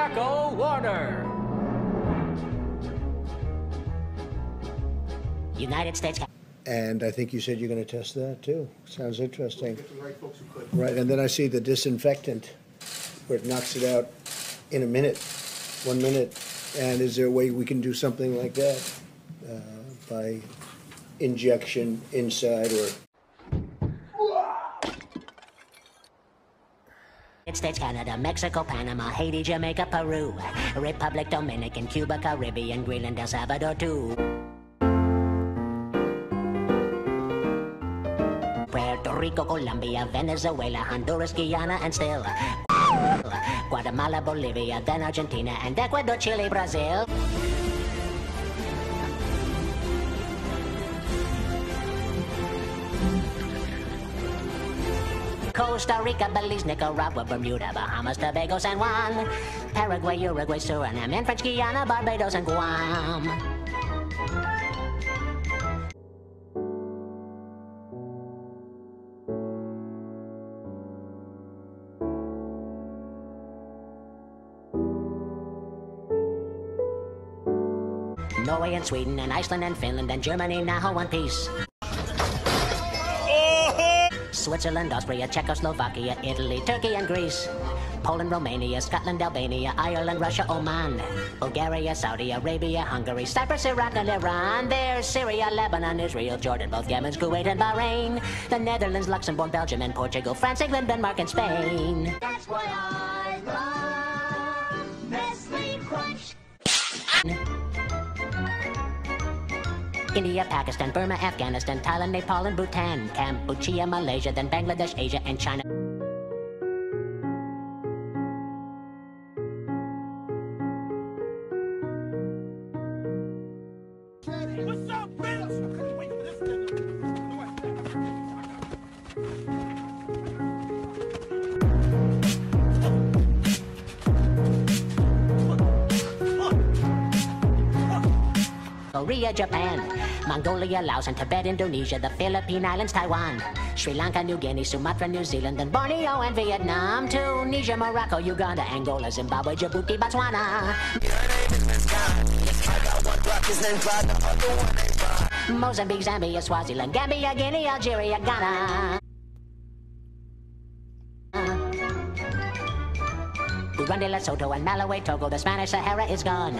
Morocco Warner. United States. And I think you said you're going to test that too. Sounds interesting. Right, and then I see the disinfectant where it knocks it out in a minute, 1 minute. And is there a way we can do something like that by injection inside or? United States, Canada, Mexico, Panama, Haiti, Jamaica, Peru, Republic Dominican, Cuba, Caribbean, Greenland, El Salvador too. Puerto Rico, Colombia, Venezuela, Honduras, Guyana, and still Guatemala, Bolivia, then Argentina, and Ecuador, Chile, Brazil. Costa Rica, Belize, Nicaragua, Bermuda, Bahamas, Tobago, San Juan, Paraguay, Uruguay, Suriname, and French Guiana, Barbados, and Guam. Norway and Sweden and Iceland and Finland and Germany now one piece. Switzerland, Austria, Czechoslovakia, Italy, Turkey and Greece. Poland, Romania, Scotland, Albania, Ireland, Russia, Oman. Bulgaria, Saudi Arabia, Hungary, Cyprus, Iraq and Iran. There's Syria, Lebanon, Israel, Jordan, both Yemen, Kuwait and Bahrain. The Netherlands, Luxembourg, Belgium and Portugal, France, England, Denmark and Spain. That's why I love Nestle Crunch. India, Pakistan, Burma, Afghanistan, Thailand, Nepal, and Bhutan, Cambodia, Malaysia, then Bangladesh, Asia, and China. What's up, bitch? Wait for this nigga. Korea, Japan, Mongolia, Laos, and Tibet, Indonesia, the Philippine Islands, Taiwan, Sri Lanka, New Guinea, Sumatra, New Zealand, and Borneo, and Vietnam, Tunisia, Morocco, Uganda, Angola, Zimbabwe, Djibouti, Botswana. Mozambique, Zambia, Swaziland, Gambia, Guinea, Algeria, Ghana. Burundi, Lesotho, and Malawi, Togo, the Spanish Sahara is gone.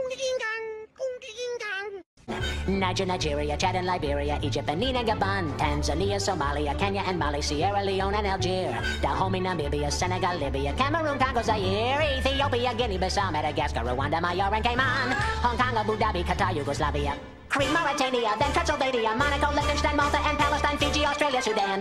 Niger, Nigeria, Chad and Liberia, Egypt, Benin and Gabon, Tanzania, Somalia, Kenya and Mali, Sierra Leone and Algeria, Dahomey, Namibia, Senegal, Libya, Cameroon, Congo, Zaire, Ethiopia, Guinea-Bissau, Madagascar, Rwanda, Majorca and Cayman, Hong Kong, Abu Dhabi, Qatar, Yugoslavia, Crete, Mauritania, then Transylvania, Monaco, Liechtenstein, Malta and Palestine, Fiji, Australia, Sudan.